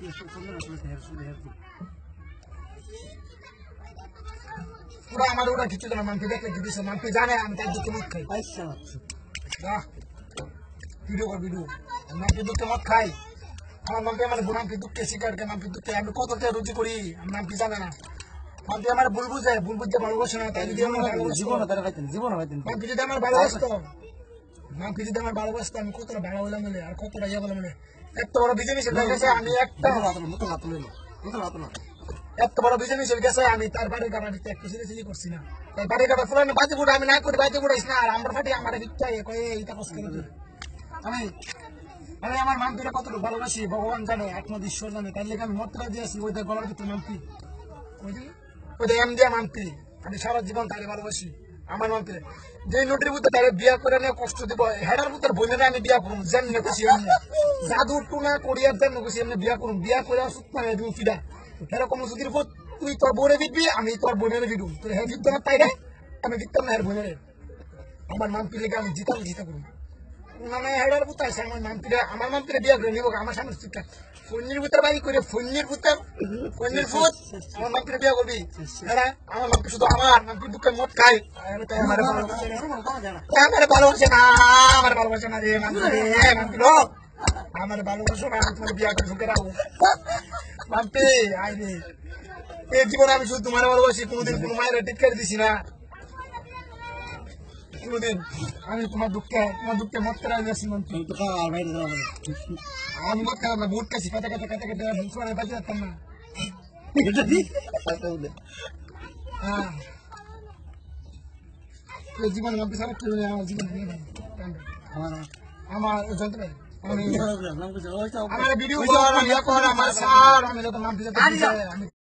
পুরো আমার ওরা কিছু জানা মানকে দেখলে কি দিছে মানকে জানে আমি তাই দুটো মত খাই আচ্ছা ভিডিও কর ভিডিও মানকে দুটো মত খাই আমার মানকে আমার বুড়ামকে দুঃখে শিকার কে মানকে দুঃখে আমি কতটা রুচি করি নাম কি জানে না মানকে আমার ভুল বুঝে ভালোবাসে না তাই যদি আমার জীবন মানকে যদি আমার ভালোবাসতো মানকে যদি আমার ভালোবাসতো আমি কতটা ভালো হলাম বলে আর কতটা ইয়ে বলে মানে এত বড় বিজয় মিছিল গেছে আমি একটা এত বড় বিজয় মিছিল গেছে আমি তার বাড়ির গাড়া দিতে একটু সিরিয়াসলি করছি না তাই বাড়ির গাড়া পুরানো বাজে বুড়া আমি না করে বাজে বুড়াইস না আর আমার ফাটি আমার ভিত্তাই কয়ে এইটা কষ্ট করে আমি আমি আমার মানপিটা কতটুকু ভালোবাসি ভগবান জানে একমাত্র ঈশ্বর জানে তাই লেগে আমি মতটা দিয়েছি ওইটা গলার ভিতরে মানপি ওইটা এম দিয়া মানপি আমি সারা জীবন তারে ভালোবাসি আমার মানপি যে নোটের ভিতরে তারে বিয়া করে নিয়ে কষ্ট দিব হেডার ভিতরে বোনেরা আমি বিয়া করুন যেমনি খুশি এমনি জাদু টুনা করিয়ার যেমনি খুশি এমনি বিয়া করুন বিয়া করে সুতনা তুমি ফিডা এরকম যদি তুই তোর বোনে বিটবি আমি তোর বোনের বিটু তোর হ্যাঁ জিততে না তাই রে আমি জিততাম না হের বোনের আমার মানপি লেগে আমি জিতা করুন মানে হেডার পুতা আছে আমার মানপিরে বিয়া করে নিব আমার সামনে শিক্ষা ফন্নির ভিতরে বাড়ি করে ফন্নির ফুত আমার মানপিরে বিয়া করবি হ্যাঁ আমার মানপি শুধু আমার মানপি দুঃখের মত খাই আমার ভালোবাসে না রে মানপি আমার ভালোবাসো না আমি তোমার বিয়া করে ঢুকে রাখবো মানপি আই রে এই জীবনে আমি শুধু তোমার ভালোবাসি কোনোদিন কোনো মায়ের টিটকারি দিছি না কোনদিন আমি তোমার দুঃখে মত করে আসি মন্ত্রী আমি মত খারাপ না বহুত কাছি কাটা মুসলমানের বাঁচে যাতাম না হ্যাঁ জীবনে মন্ত্রী সারা কেউ নেই আমার জীবন আমার যন্ত্র আমার ভিডিও আমার নাম